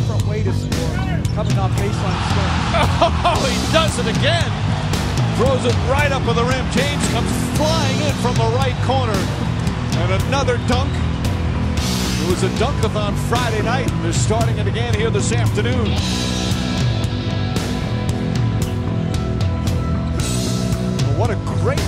different way to score. Coming off baseline swing. Oh, he does it again. Throws it right up with the rim. James comes flying in from the right corner. And another dunk. It was a dunk-a-thon Friday night. They're starting it again here this afternoon. What a great